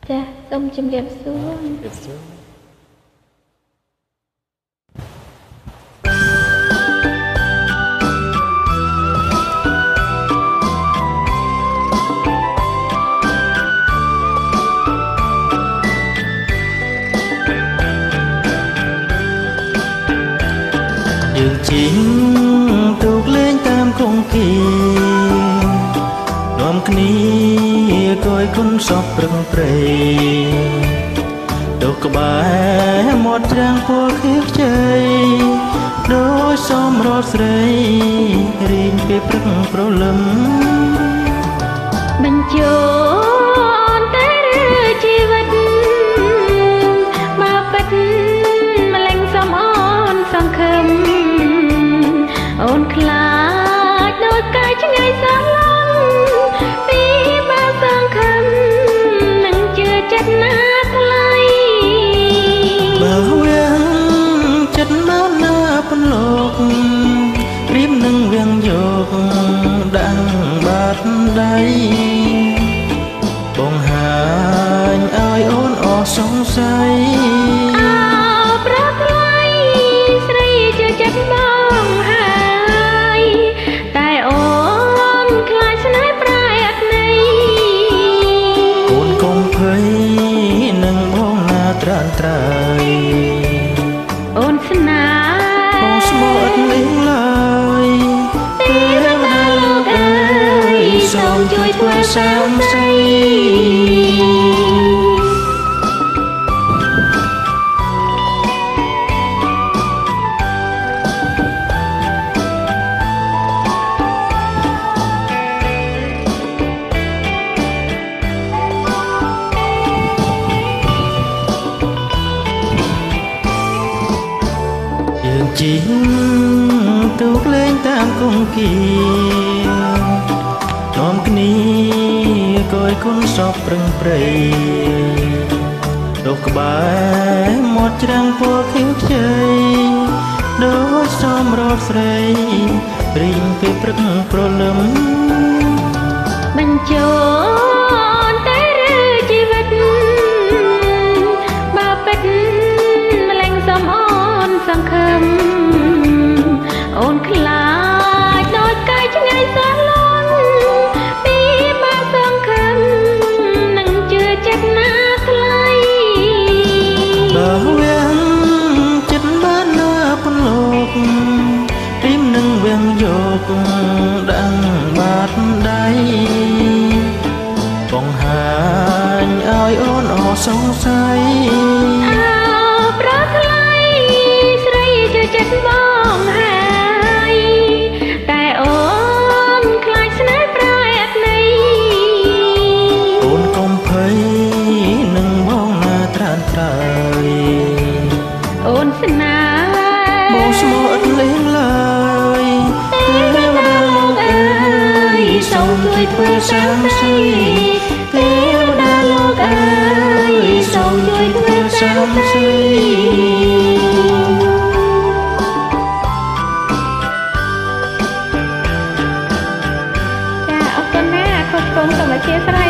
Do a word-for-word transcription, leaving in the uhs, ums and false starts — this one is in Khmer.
ចាសូមជម្រាបសួរយើងជីងទូកលេងតាមគង្គីនាំគ្នាគយគុណសពប្រឹងប្រែងដុកក្បែរមាត់ច្រាំងពណ៌ខៀវខ្ចីដោយសមរត់ស្រីរៀងពេលព្រឹកព្រលឹមបញ្ចូលតែជីវិតមកពិតម្លែងសំអនសង្ឃឹមអូនខ្លាចដូចកាយឆ្ងាយសាឡំពីបើសង្ឃឹមនឹងជឿចិត្តណាថ្លៃបើវាងចិត្តមកណាពន្លកព្រៀមនឹងវាងយកដាក់បាត់ដៃបងហាញឲ្យអូនអស់សង្ស័យអោប្រថ្លៃស្រីជឿចិត្តបងហើយតែអូនខ្លាចស្នេហ៍ប្រែអត់ន័យអូនកុំភ័យនឹងបងណាត្រានត្រៃអូនស្នេហ៍បងស្មោះអត់លេងឡើយទេវតាលោកអើយសូមជួយធ្វើសាមសីយើងជីងទូកលេងតាមគង្គីនាំគ្នាគយគុណសពប្រឹងប្រែងដុកក្បែរមាត់ច្រាំងពណ៌ខៀវខ្ចីដោយសមរត់ស្រីរៀងពេលព្រឹកព្រលឹមបញ្ចូលតែជីវិតបើពិតម្លែងសំអនសង្ឃឹមអូនខ្លាចដូចកាយឆ្ងាយសាឡំពីបើសង្ឃឹមនឹងជឿចិត្តណាថ្លៃបើវាងចិត្តបានណាពន្លកព្រៀមនឹងវាងយកដាក់បាត់ដៃបងហាញឲ្យអូនអស់សង្ស័យអោប្រថ្លៃស្រីជឿចិត្តបងហើយតែអូនខ្លាចស្នេហ៍ប្រែអត់ន័យអូនកុំភ័យនឹងបងណាត្រានត្រៃអូនស្នេហ៍បងស្មោះអត់លេងឡើយទេវតាលោកអើយសូមជួយធ្វើសាមសីទេវតាលោកអើយសូមជួយធ្វើសាមសីចាអរគុណណាស់ខុសគុំសូមអធិស្ឋាន